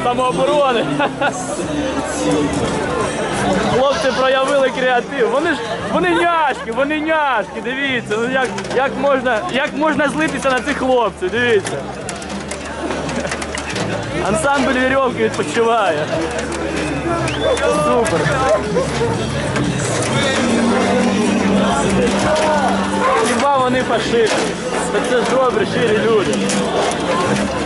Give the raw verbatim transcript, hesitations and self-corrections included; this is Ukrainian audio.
самооборони. Хлопці проявили креатив. Вони ж вони няшки, вони няшки, дивіться, ну як, як, можна, як можна злитися на цих хлопців, дивіться. Ансамбль вірьовки відпочиває. Супер. Хіба вони фашисти? Та це ж добре, щирі люди.